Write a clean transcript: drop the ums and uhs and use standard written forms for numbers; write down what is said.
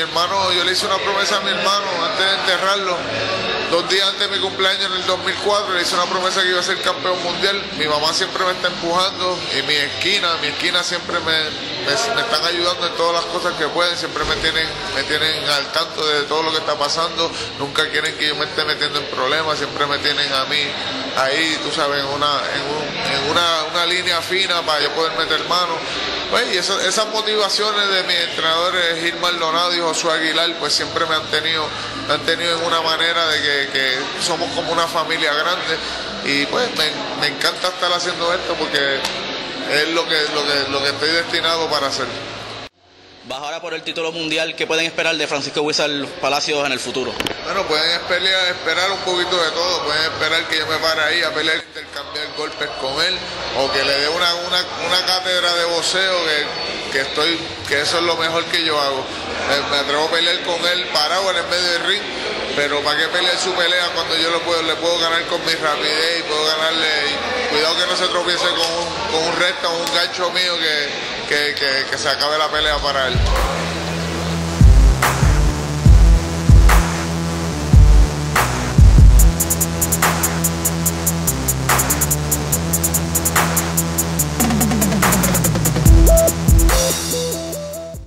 hermano, yo le hice una promesa a mi hermano antes de enterrarlo. 2 días antes de mi cumpleaños en el 2004 le hice una promesa que iba a ser campeón mundial. Mi mamá siempre me está empujando y mi esquina siempre me están ayudando en todas las cosas que pueden, siempre me tienen al tanto de todo lo que está pasando, nunca quieren que yo me esté metiendo en problemas, siempre me tienen a mí ahí, tú sabes, en una línea fina para yo poder meter mano. Pues, y esas motivaciones de mis entrenadores Gil Maldonado y Josué Aguilar, pues siempre me han tenido en una manera de que somos como una familia grande, y pues me encanta estar haciendo esto porque es lo que estoy destinado para hacer. Vas ahora por el título mundial. ¿Qué pueden esperar de Francisco Huizar Palacios en el futuro? Bueno, pueden esperar un poquito de todo. Pueden esperar que yo me pare ahí a pelear, intercambiar golpes con él, o que le dé una cátedra de boxeo que eso es lo mejor que yo hago. Me atrevo a pelear con él parado en el medio del ring, pero ¿para qué pelear su pelea cuando yo le puedo ganar con mi rapidez y puedo ganarle? Y cuidado que no se tropiece con un recto o un gancho mío que se acabe la pelea para él.